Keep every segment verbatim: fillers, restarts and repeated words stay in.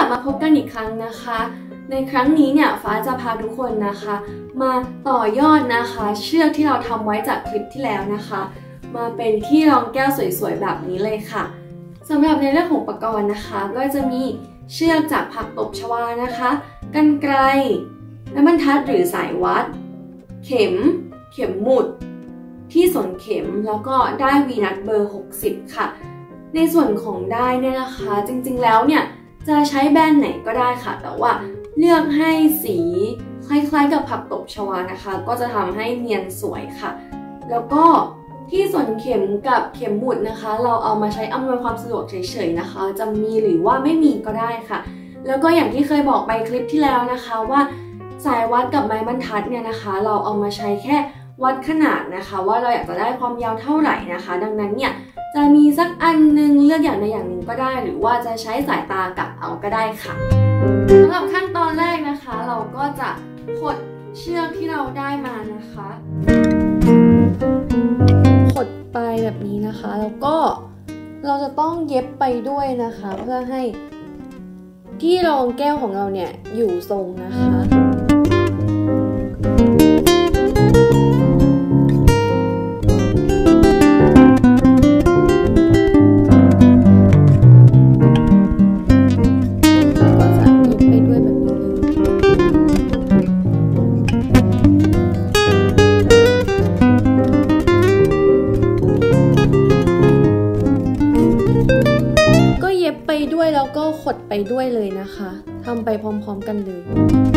บมาพบกันอีกครั้งนะคะในครั้งนี้เนี่ยฟ้าจะพาทุกคนนะคะมาต่อยอดนะคะเชือกที่เราทำไว้จากคลิปที่แล้วนะคะมาเป็นที่รองแก้วสวยๆแบบนี้เลยค่ะสำหรับในเรื่องของอุปกรณ์นะคะก็จะมีเชือกจากผักตบชวานะคะกรรไกรไม้บรรทัดหรือสายวัดเข็มเข็มหมุดที่สนเข็มแล้วก็ได้วีนัทเบอร์หกสิบค่ะในส่วนของได้เนี่ยนะคะจริงๆแล้วเนี่ยจะใช้แบรนด์ไหนก็ได้ค่ะแต่ว่าเลือกให้สีคล้ายๆกับผักตบชวานะคะก็จะทำให้เนียนสวยค่ะแล้วก็ที่ส่วนเข็มกับเข็มหมุดนะคะเราเอามาใช้อำนวยความสะดวกเฉยๆนะคะจะมีหรือว่าไม่มีก็ได้ค่ะแล้วก็อย่างที่เคยบอกไปคลิปที่แล้วนะคะว่าสายวัดกับไม้บรรทัดเนี่ยนะคะเราเอามาใช้แค่วัดขนาดนะคะว่าเราอยากจะได้ความยาวเท่าไหร่นะคะดังนั้นเนี่ยจะมีสักอันนึงเลือกอย่างใดอย่างหนึ่งก็ได้หรือว่าจะใช้สายตากะเอาก็ได้ค่ะสำหรับขั้นตอนแรกนะคะเราก็จะขดเชือกที่เราได้มานะคะขดไปแบบนี้นะคะแล้วก็เราจะต้องเย็บไปด้วยนะคะเพื่อให้ที่รองแก้วของเราเนี่ยอยู่ทรงนะคะไปด้วยแล้วก็ขดไปด้วยเลยนะคะทำไปพร้อมๆกันเลย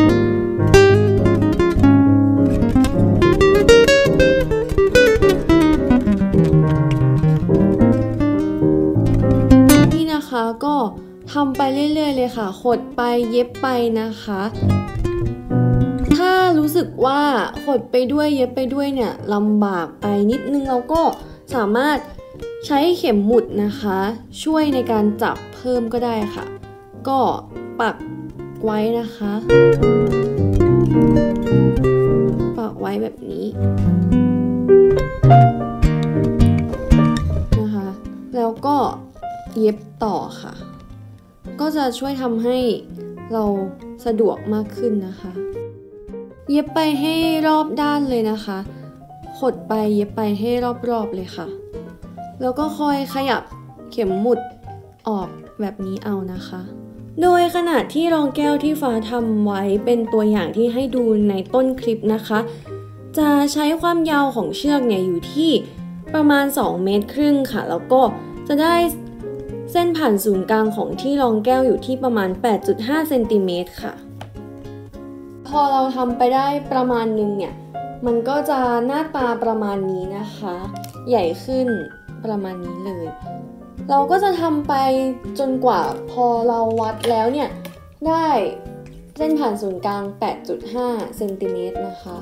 นี่นะคะก็ทำไปเรื่อยๆเลยค่ะขดไปเย็บไปนะคะถ้ารู้สึกว่าขดไปด้วยเย็บไปด้วยเนี่ยลำบากไปนิดนึงเราก็สามารถใช้เข็มหมุดนะคะช่วยในการจับเพิ่มก็ได้ค่ะก็ปักไว้นะคะปักไว้แบบนี้นะคะแล้วก็เย็บต่อค่ะก็จะช่วยทำให้เราสะดวกมากขึ้นนะคะเย็บไปให้รอบด้านเลยนะคะขดไปเย็บไปให้รอบๆเลยค่ะแล้วก็คอยขยับเข็มหมุดออกแบบนี้เอานะคะโดยขนาดที่รองแก้วที่ฟ้าทำไว้เป็นตัวอย่างที่ให้ดูในต้นคลิปนะคะจะใช้ความยาวของเชือกเนี่ยอยู่ที่ประมาณสองเมตรครึ่งค่ะแล้วก็จะได้เส้นผ่านศูนย์กลางของที่รองแก้วอยู่ที่ประมาณ แปดจุดห้า เซนติเมตรค่ะพอเราทำไปได้ประมาณนึงเนี่ยมันก็จะหน้าตาประมาณนี้นะคะใหญ่ขึ้นประมาณนี้เลยเราก็จะทำไปจนกว่าพอเราวัดแล้วเนี่ยได้เส้นผ่านศูนย์กลาง แปดจุดห้า เซนติเมตรนะคะ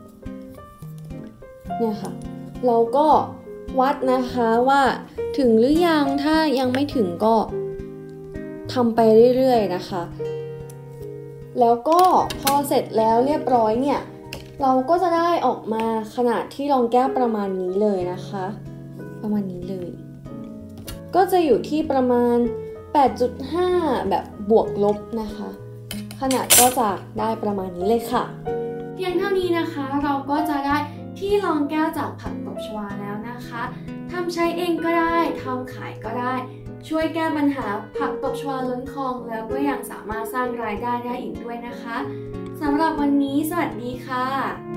เนี่ยค่ะเราก็วัดนะคะว่าถึงหรือยังถ้ายังไม่ถึงก็ทำไปเรื่อยๆนะคะแล้วก็พอเสร็จแล้วเรียบร้อยเนี่ยเราก็จะได้ออกมาขนาดที่รองแก้วประมาณนี้เลยนะคะประมาณนี้เลยก็จะอยู่ที่ประมาณ แปดจุดห้า แบบบวกลบนะคะขนาดก็จะได้ประมาณนี้เลยค่ะเพียงเท่านี้นะคะเราก็จะได้ที่รองแก้วจากผักตบชวาแล้วนะคะทำใช้เองก็ได้ทำขายก็ได้ช่วยแก้ปัญหาผักตบชวาล้นคลองแล้วก็ยังสามารถสร้างรายได้ได้อีกด้วยนะคะสำหรับวันนี้สวัสดีค่ะ